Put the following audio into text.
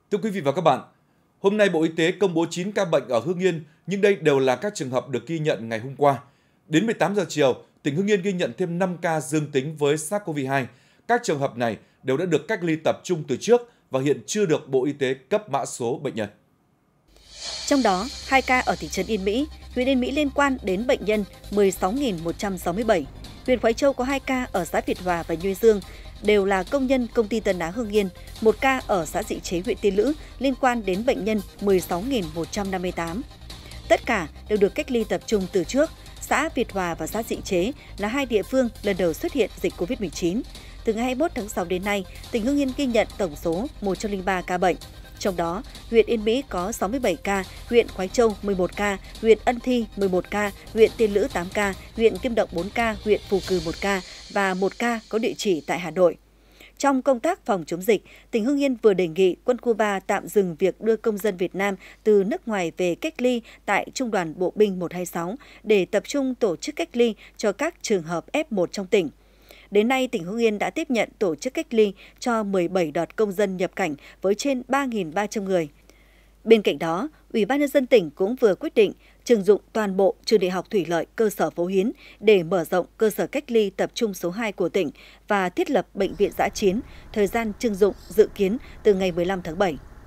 Thưa quý vị và các bạn, hôm nay Bộ Y tế công bố 9 ca bệnh ở Hưng Yên, nhưng đây đều là các trường hợp được ghi nhận ngày hôm qua. Đến 18 giờ chiều, tỉnh Hưng Yên ghi nhận thêm 5 ca dương tính với SARS-CoV-2. Các trường hợp này đều đã được cách ly tập trung từ trước và hiện chưa được Bộ Y tế cấp mã số bệnh nhân. Trong đó, 2 ca ở thị trấn Yên Mỹ, huyện Yên Mỹ liên quan đến bệnh nhân 16.167. Huyện Khoái Châu có 2 ca ở xã Việt Hòa và Nhuê Dương, đều là công nhân công ty Tân Á Hưng Yên, 1 ca ở xã Dị Chế huyện Tiên Lữ liên quan đến bệnh nhân 16.158. Tất cả đều được cách ly tập trung từ trước. Xã Việt Hòa và xã Dị Chế là 2 địa phương lần đầu xuất hiện dịch COVID-19. Từ ngày 21 tháng 6 đến nay, tỉnh Hưng Yên ghi nhận tổng số 103 ca bệnh. Trong đó, huyện Yên Mỹ có 67 ca, huyện Khoái Châu 11 ca, huyện Ân Thi 11 ca, huyện Tiên Lữ 8 ca, huyện Kim Động 4 ca, huyện Phù Cừ 1 ca và 1 ca có địa chỉ tại Hà Nội. Trong công tác phòng chống dịch, tỉnh Hưng Yên vừa đề nghị quân khu 3 tạm dừng việc đưa công dân Việt Nam từ nước ngoài về cách ly tại Trung đoàn Bộ binh 126 để tập trung tổ chức cách ly cho các trường hợp F1 trong tỉnh. Đến nay, tỉnh Hưng Yên đã tiếp nhận tổ chức cách ly cho 17 đợt công dân nhập cảnh với trên 3.300 người. Bên cạnh đó, Ủy ban nhân dân tỉnh cũng vừa quyết định trưng dụng toàn bộ trường Đại học Thủy lợi cơ sở Phố Hiến để mở rộng cơ sở cách ly tập trung số 2 của tỉnh và thiết lập bệnh viện dã chiến, thời gian trưng dụng dự kiến từ ngày 15 tháng 7.